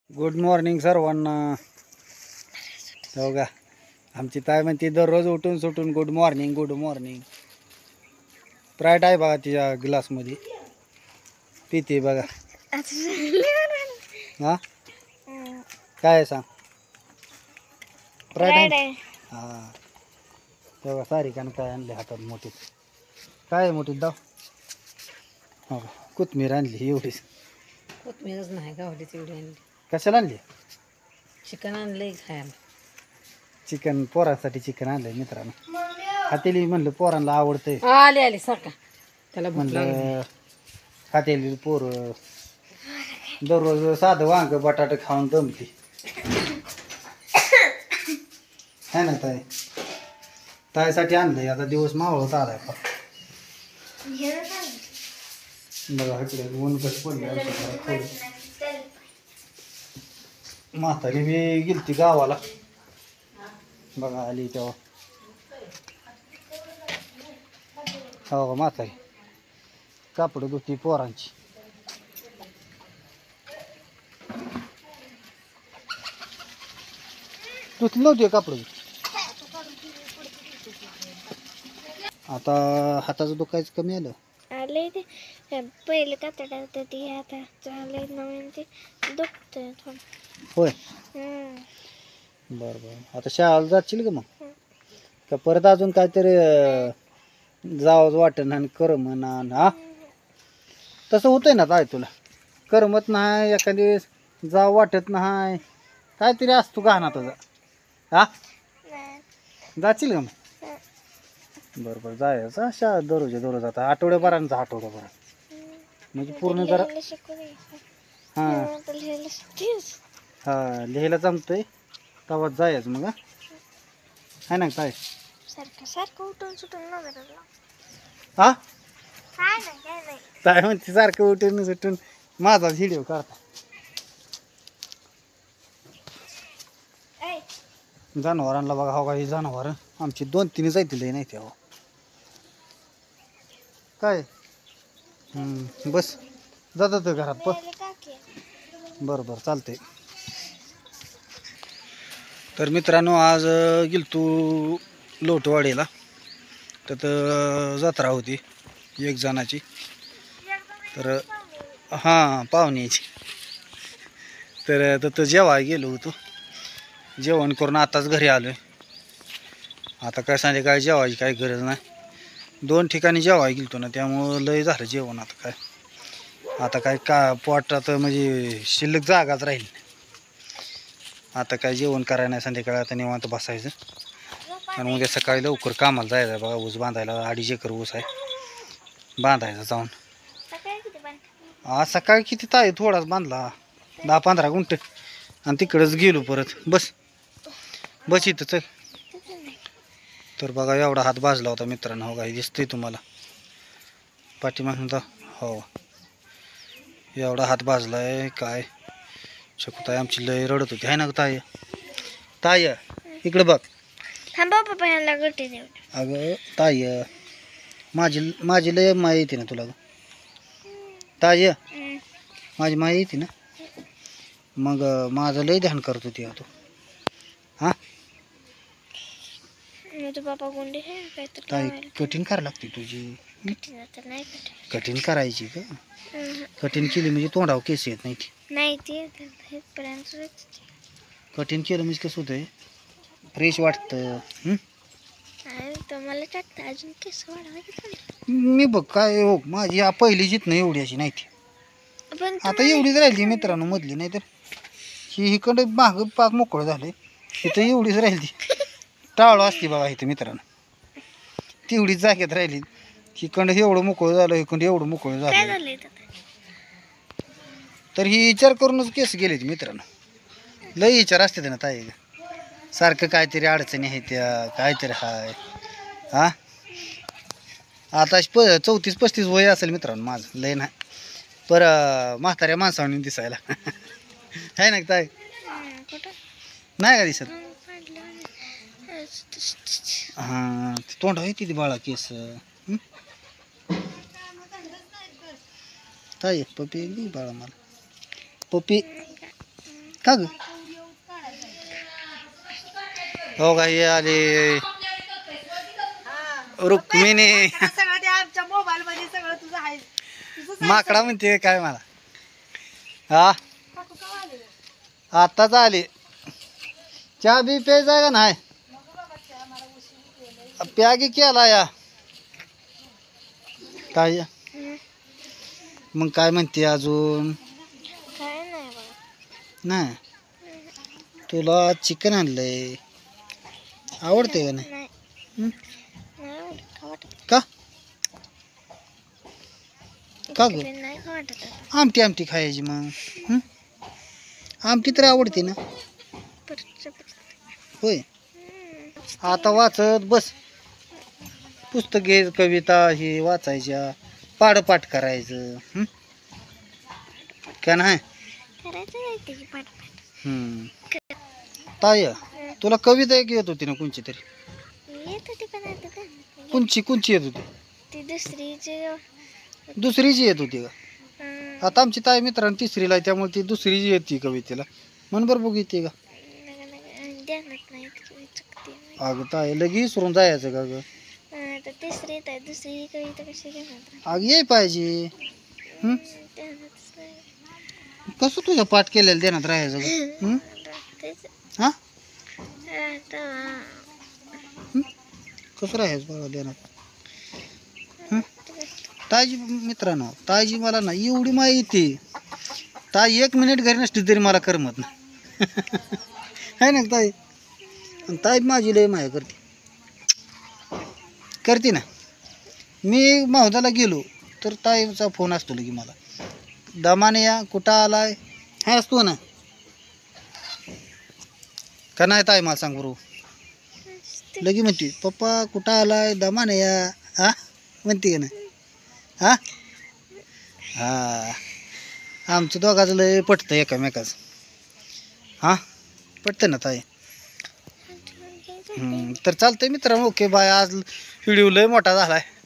Good morning सर्वांना. हो का, आमची ताई म्हणते दररोज उठून सुटून good morning good morning. Sprite आहे बघा तिच्या ग्लासमध्ये, पिते बघा. हा काय आहे सांग? स्प्राईट आहे. हा तेव्हा सारिकानं काय आणले हातात मोठीत. काय आहे मोठीत दाव? हो का, कोथमीर आणली एवढीच. कोथमीरच नाही गावली तेवढी आणली. कशाला आणली? चिकन आणलंय खायला. चिकन पोरांसाठी चिकन आणलंय मित्रांनो. खातेली म्हणलं पोरांना आवडतंय आले आले सारखा त्याला भूक लागली. म्हणलं खातेली पोरं दररोज साधं वांग बटाटे खाऊन दमते है ना ताई. ताईसाठी आणलंय. आता दिवस मावळत आलाय फार. बघा इकडे ऊन कसं पडलं. म्हातारी बी गेलती गावाला, बघा आली तेव्हा. हो म्हातारी कापड धुती पोरांची. धुतली नव्हती कापड. आता हाताचं दुखायचं कमी आलं. आले ते पहिले कातडा होतं ती आता चालय नवीन ते दुखतंय थोडं. होय बरं बरं. आता शाळेला जाशील का मग? का परत अजून काहीतरी जावंच वाटण आणि करमना. हा तसं होतंय ना ताई, तुला करमत नाही एखादी वेळेस, जाव वाटत नाही, काहीतरी असतो गाणा तुझा. हा जाशील का मग? बरं बरं जायचं शाळेत दररोज. आता आठवड्याभरांचा आठवड्याभर म्हणजे पूर्ण जरा हां हां लिहायला जमतंय तेव्हा जायचं मग. आहे ना काय सारखं सारखं उठून सुटून नव्हतं. हा काय नाही काय नाही. काय म्हणते सारखं उठून सुटून माझाच व्हिडिओ काढता. जनावरांना बघा हो का, ही जनावर आमची 2-3 जायतील नाही तेव्हा. काय बस जातात घरात बरं बरं चालतंय. तर मित्रांनो आज गेलतो लोटवाडीला. तर जत्रा होती एक जणाची. तर हां पाहुण्याची. तर तिथं जेवाय गेलो होतो. जेवण करून आताच घरी आलो आहे. आता काय संध्याकाळी जेवायची काही गरज नाही. 2 ठिकाणी जेवाय गेलतो ना, त्यामुळं लय झालं जेवण. आता काय का पोटात म्हणजे शिल्लक जागाच राहील. आता काय जेवण करायला नाही संध्याकाळी. आता निवांत बसायचं आणि उद्या सकाळी लवकर कामाला जायचं आहे बघा. ऊस बांधायला 2.5 एकर ऊस आहे, बांधायचं जाऊन. आज सकाळी किती ताई थोडाच बांधला, 10-15 गुंठ. आणि तिकडंच गेलो परत. बस इथं चल. तर बघा एवढा हात भाजला होता मित्रांनो. हो काही दिसतंय तुम्हाला पाठीमागून? हो एवढा हात भाजला आहे काय. शकताय आमची लय रडत होती आहे ना ताय. ताय इकडं बघ. थांबा पप्पा ह्याला गोटी देऊ. अगं ताय माझी लय माय येते ना तुला. ताय माझी माय येते ना, मग माझं लय ध्यान करत होती तू. हां तो बाबा गुंडे आहे काय तर ताई कठीण करायला लागते तुझी. नाही कठीण करायची का? कठीण केली म्हणजे तोंडावर केस येत नाही. नाही ते पर्यंत कठीण केलं म्हणजे कसं होतंय, फ्रेश वाटतं. तर मला टाकतं अजून केस वाढवायचं. मी बघ काय हो माझी पहिली जित नाही एवढी अशी नाही ती. पण आता एवढीच राहिली मित्रांनो मधली. नाही तर ही इकडं माग पाक मोकळं झालंय. इथं एवढीच राहिली. टाळू असते बघा इथं मित्रांनो, तेवढीच जागेत राहिली. इकडं एवढं मोकळं झालं, इकडं एवढं मोकळं काय झालं. झालंय तर ही विचार करूनच केस गेले मित्रांनो. लय विचार असते ना ताई. सारखं काहीतरी अडचणी आहेत त्या, काहीतरी हाय. हा आता 34-35 वय असेल मित्रांनो माझं. लय नाही पर म्हाताऱ्या माणसाने दिसायला आहे ना ताई. कुठं नाही का दिसत? हां तोंड आहे तिथे बाळा केस. ताई पप्पी एक दे बाळा मला. पप्पी का ग हो का हे आले रुक्मिणी सगळं ते आमच्या मोबाईल मध्ये सगळं तुझं आहे. माकडा म्हणते काय मला हा आताच आले चहा बी प्यायचा का नाही प्यागी केला या काय मग काय म्हणते अजून काय नाही बघा. नाही तुला चिकन आणलंय आवडते का नाही नाही हं? नाही आवडत, खाऊ वाटत का का ग नाही. नाही खाऊ वाटत आता. आमटी आमटी खायची मग हं? आमटी तर आवडते ना परत होय आता वाचत बस पुस्तक घे कविता हे वाचायच्या पाठपाठ करायचं हं? का नाही करायचं नाही त्याची पाठपाठ. ताय तुला कविता एक येत होती ना कोणची तरी येत होती पण आता का कोणची येत होती ती दुसरीची दुसरीची येत होती का आता आमची ताई मित्रांनो तिसरीला आहे त्यामुळे ती दुसरीची येते कवितेला मन बरं बघ येते का ध्यानात नाही इतकी चुकते नाही. अगं ताय लगी विसरून जायचं का ग आता तिसरीत आहे दुसरी कविता कशी घेणार अग ये पाहिजे हं? ध्यानातच नाही. कसं तुझ्या पाठ केलेलं देण्यात राहायचं ग हं? तेच हा आता कसं राहायचं बाबा देण्यात ताजी मित्रांनो ताजी मला ना एवढी माहिती ताई 1 मिनिट घरी नसली तरी मला करमत ना आहे ना ताई आणि ताई माझी लय माया करते ना मी महोदयाला गेलो तर ताईचा फोन असतो लगी मला दमाने या कुठं आलाय हा असतो ना का नाही ताई मला सांग बरोबर लगी म्हणते पप्पा कुठं आलाय दमाने या हा म्हणते का नाही हा हा आमचं दोघाचं लय पटतं एकामेकाचं हा पटतं ना ताई तर चालतंय मित्रांनो ओके बाय आज व्हिडिओ लय मोठा झालाय